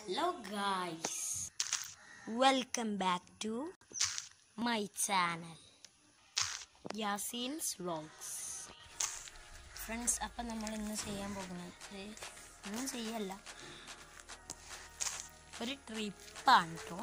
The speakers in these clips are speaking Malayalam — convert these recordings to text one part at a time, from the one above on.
Hello guys, welcome back to my channel Yasin's Vlogs. Friends, അപ്പം നമ്മൾ ഇന്ന് ചെയ്യാൻ പോകുന്നത് ഒന്നും ചെയ്യല്ല, ഒരു ട്രിപ്പാണ് കേട്ടോ.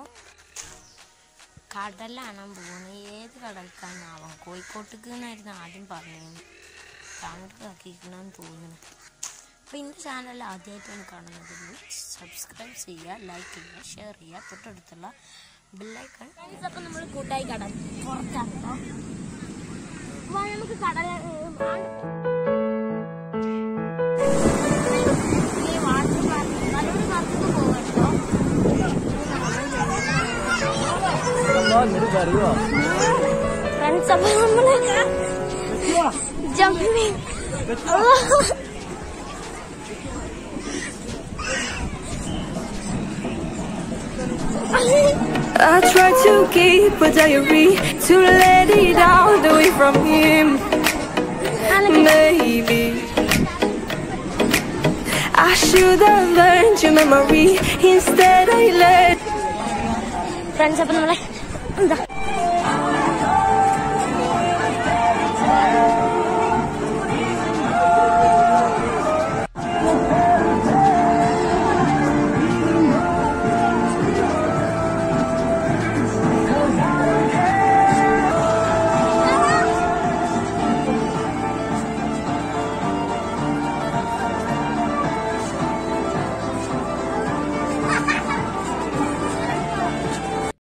കടലാണ് പോകുന്നത്. ഏത് കടൽക്കാന്നാവാം, കോഴിക്കോട്ടേക്ക് എന്നായിരുന്നു ആദ്യം പറഞ്ഞത്, താമരക്കാക്കിക്കണമെന്ന് തോന്നുന്നു. അപ്പോൾ എൻ്റെ ചാനൽ ആദ്യമായിട്ടാണ് കാണുന്നതെങ്കിൽ സബ്സ്ക്രൈബ് ചെയ്യുക, ലൈക്ക് ചെയ്യുക, ഷെയർ ചെയ്യുക, തൊട്ടടുത്തുള്ള ബെല്ലൈക്കൺ. അപ്പോൾ നമ്മൾ കൂട്ടായി കടൽ പുറത്താണ് കേട്ടോ. അപ്പോൾ നമുക്ക് കടൽ വാട്ടർ പാർക്ക് നല്ലൊരു പാർക്ക് പോകാം കേട്ടോ. ഫ്രണ്ട്സ്, അപ്പോൾ നമ്മൾ jumping I try to keep a diary to let it out away from him. Maybe I should have learned your memory. Instead I let friends,